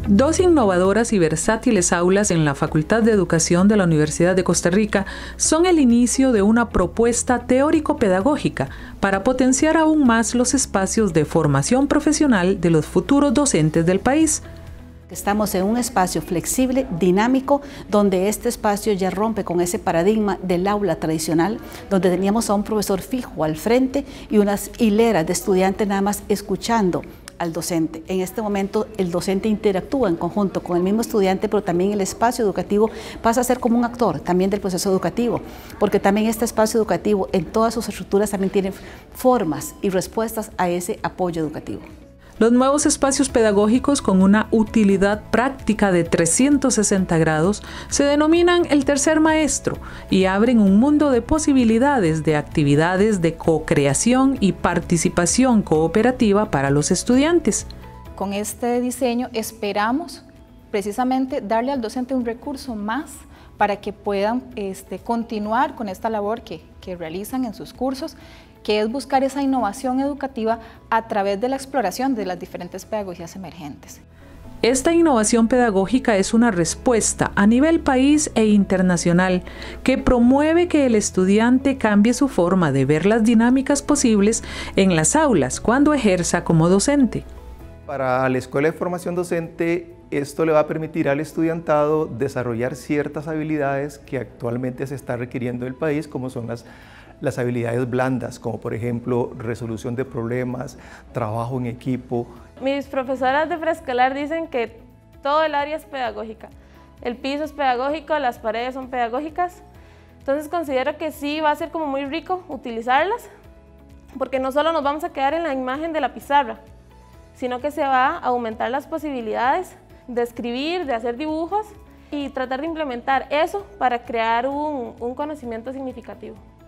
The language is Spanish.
Dos innovadoras y versátiles aulas en la Facultad de Educación de la Universidad de Costa Rica son el inicio de una propuesta teórico-pedagógica para potenciar aún más los espacios de formación profesional de los futuros docentes del país. Estamos en un espacio flexible, dinámico, donde este espacio ya rompe con ese paradigma del aula tradicional, donde teníamos a un profesor fijo al frente y unas hileras de estudiantes nada más escuchando al docente. En este momento el docente interactúa en conjunto con el mismo estudiante, pero también el espacio educativo pasa a ser como un actor también del proceso educativo, porque también este espacio educativo en todas sus estructuras también tiene formas y respuestas a ese apoyo educativo. Los nuevos espacios pedagógicos con una utilidad práctica de 360 grados se denominan el tercer maestro y abren un mundo de posibilidades de actividades de co-creación y participación cooperativa para los estudiantes. Con este diseño esperamos precisamente darle al docente un recurso más para que puedan continuar con esta labor que realizan en sus cursos, que es buscar esa innovación educativa a través de la exploración de las diferentes pedagogías emergentes. Esta innovación pedagógica es una respuesta a nivel país e internacional que promueve que el estudiante cambie su forma de ver las dinámicas posibles en las aulas cuando ejerza como docente. Para la Escuela de Formación Docente, esto le va a permitir al estudiantado desarrollar ciertas habilidades que actualmente se está requiriendo del país, como son las habilidades blandas, como por ejemplo resolución de problemas, trabajo en equipo. Mis profesoras de preescolar dicen que todo el área es pedagógica. El piso es pedagógico, las paredes son pedagógicas. Entonces considero que sí va a ser como muy rico utilizarlas, porque no solo nos vamos a quedar en la imagen de la pizarra, sino que se va a aumentar las posibilidades de escribir, de hacer dibujos y tratar de implementar eso para crear un conocimiento significativo.